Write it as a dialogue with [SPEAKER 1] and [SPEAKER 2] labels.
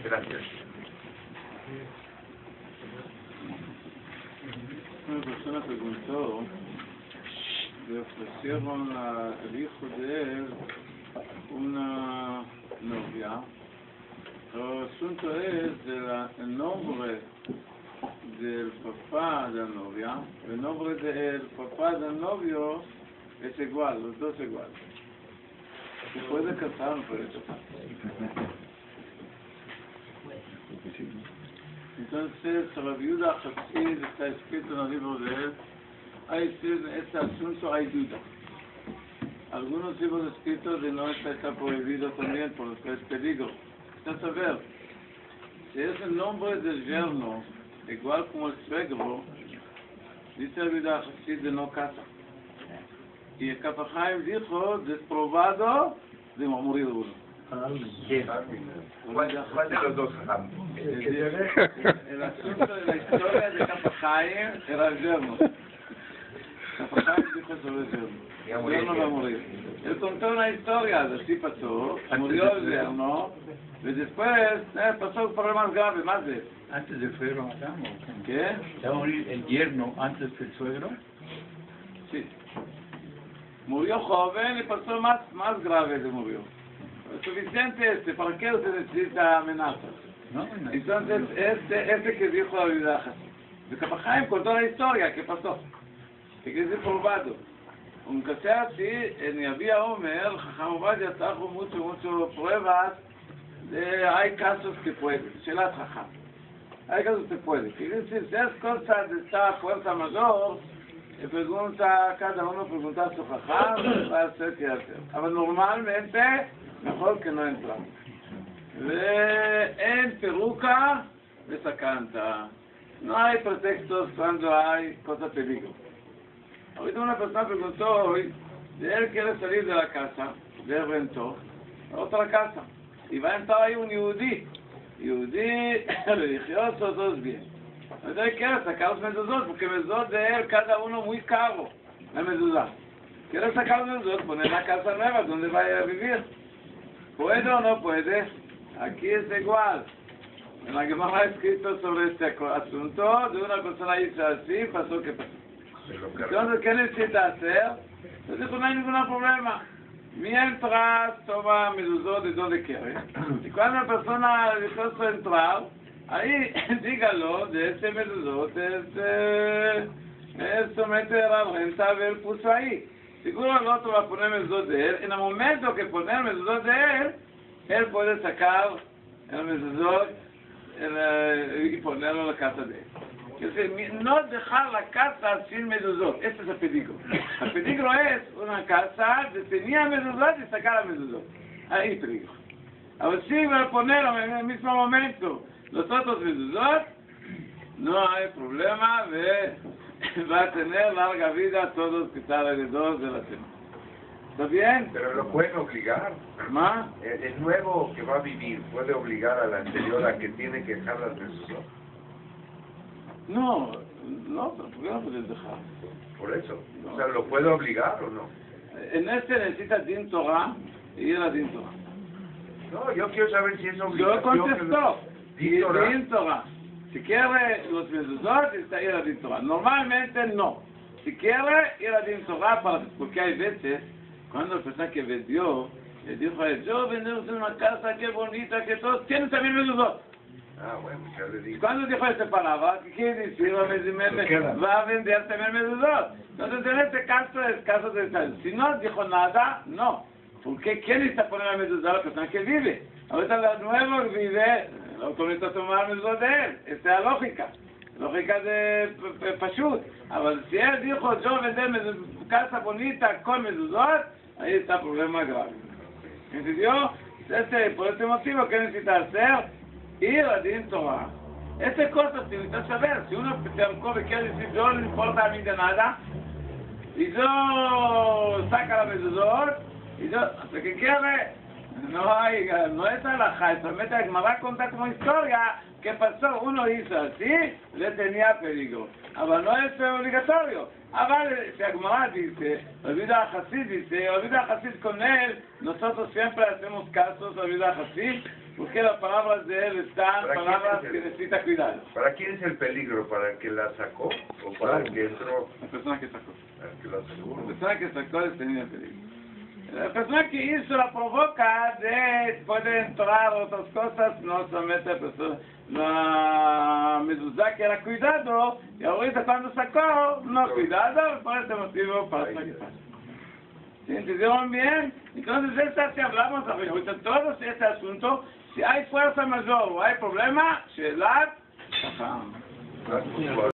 [SPEAKER 1] Gracias.
[SPEAKER 2] Una persona preguntó, le ofrecieron al hijo de él una novia. El asunto es el nombre del papá de la novia, el nombre del papá del novio es igual, los dos iguales. Se puede casar, no puede casar. Entonces, la viuda Hasid está escrito en el libro de él, en este asunto hay duda. Algunos libros escritos de no está prohibido también porque es peligro. Está a ver, si es el nombre del yerno, igual como el suegro, dice la viuda Hasid de no casa. Y el Kaf HaChaim dijo, desprobado de morir uno.
[SPEAKER 1] ¿Cuál de los dos?
[SPEAKER 2] El asunto de la historia de Kaf HaChaim era el yerno. Kaf HaChaim dijo sobre el yerno. El yerno va a morir. Él contó una historia, así pasó, murió el yerno, y después pasó un problema grave, más de...
[SPEAKER 3] ¿Antes del suegro matamos?
[SPEAKER 2] ¿Qué?
[SPEAKER 3] ¿Se va a morir el yerno antes que el suegro?
[SPEAKER 2] Sí. Murió joven y pasó más grave de murió. Es suficiente ¿para qué usted necesita amenazas?
[SPEAKER 3] No.
[SPEAKER 2] Entonces, este que dijo la viuda de Kaf HaChaim contó la historia, ¿qué pasó? Que es probado. Aunque sea así, en Yavia Omer, Jajam Ovadia trajo mucho pruebas de hay casos que pueden, Shelat Jajam. Hay casos que pueden. Quiere decir, si es cosa de esta fuerza mayor, cada uno pregunta a su Jajam, va a hacer qué hacer. Pero normalmente, mejor que no entramos. En peruca, desacanta. No hay pretextos cuando hay cosa peligro. Ahorita una persona preguntó hoy, él quiere salir de la casa, de rentó, a otra casa, y va a entrar ahí un yudí religioso, todos bien. Entonces él quiere sacar los mezuzot, porque mezuzot de él, cada uno muy caro, la mezuzá. Quiere sacar los mezuzot, poner la casa nueva, donde vaya a vivir. ¿Puede o no puede? Aquí es igual. En la Gemara ha escrito sobre este asunto, de una persona hizo así, pasó que pasó. Entonces, ¿qué necesita hacer? Entonces, no hay ningún problema. Mientras toma mezuzot de donde quiere. Y cuando la persona dispuesta a entrar, ahí dígalo de este mezuzot, somete a la renta, él puso ahí. Seguro el otro va a poner mezuzot de él. En el momento que pone el mezuzot de él puede sacar el mezuzot y ponerlo en la casa de él. Es decir, no dejar la casa sin mezuzot. Este es el peligro. El peligro es una casa que tenía mezuzot y sacar la mezuzot. Ahí peligro. Ahora si va a poner en el mismo momento los otros mezuzot, no hay problema, va a tener larga vida todos que están alrededor de la semana. ¿Está bien?
[SPEAKER 1] Pero lo pueden obligar.
[SPEAKER 2] ¿Más?
[SPEAKER 1] El nuevo que va a vivir puede obligar al anterior a que tiene que dejar las mezuzot.
[SPEAKER 2] No, ¿por qué no puedes dejar?
[SPEAKER 1] Por eso.
[SPEAKER 2] No.
[SPEAKER 1] O sea, ¿lo puede obligar o no?
[SPEAKER 2] En este necesita Din Torah y ir a Din Torah.
[SPEAKER 1] No, yo quiero saber si es
[SPEAKER 2] Yo
[SPEAKER 1] obligación.
[SPEAKER 2] contestó.
[SPEAKER 1] Din Torah.
[SPEAKER 2] Din Torah. Si quiere los mezuzot, está ir a Din Torah. Normalmente no. Si quiere ir a Din Torah, porque hay veces, cuando la persona que vendió, le dijo a él, yo vendemos una casa, qué bonita, que todos tienen también mezuzot.
[SPEAKER 1] Ah, bueno, ya le digo.
[SPEAKER 2] Cuando dijo esta palabra, ¿qué quiere decir? Va a vender también mezuzot. Entonces, en este caso es caso de tal. Si no dijo nada, no. Porque ¿quién está poniendo la mezuzot? La persona que vive. Ahorita la nueva vive, el autor está tomando mezuzot de él. Esta es la lógica. Lógica de Pashut. Ahora, si él dijo, yo vender casa bonita con mezuzot, ahí está el problema grave. ¿Entendió? Por este motivo, ¿qué necesita hacer? Ir a Din Torah. Estas cosas se necesita saber. Si uno se arcó y quiere decir, yo no importa a mí de nada, y yo saca la mezuzot, y yo, hasta que quiere, no es alajá, solamente la Gemara cuenta como historia, ¿qué pasó? Uno hizo así, le tenía peligro. Pero no es obligatorio. Si la Gemara dice, olvida a Hasid, con él, nosotros siempre hacemos casos, olvida a Hasid, Porque las palabras de él están
[SPEAKER 1] ¿Para quién
[SPEAKER 2] palabras
[SPEAKER 1] es el-
[SPEAKER 2] que necesita cuidado.
[SPEAKER 1] ¿Para quién es el peligro? ¿Para el que la sacó o para el que entró?
[SPEAKER 2] La persona que sacó.
[SPEAKER 1] Para el que la sacó.
[SPEAKER 2] La persona que sacó es tenía peligro. La persona que hizo la provoca puede entrar otras cosas, no solamente la persona, la mezuzá que era cuidado, y ahorita cuando sacó, no cuidado, por ese motivo pasa que pasa. ¿Sí? ¿Entendieron bien? Entonces, si hablamos ahorita todo este asunto, si hay fuerza mayor o hay problema, Shelat,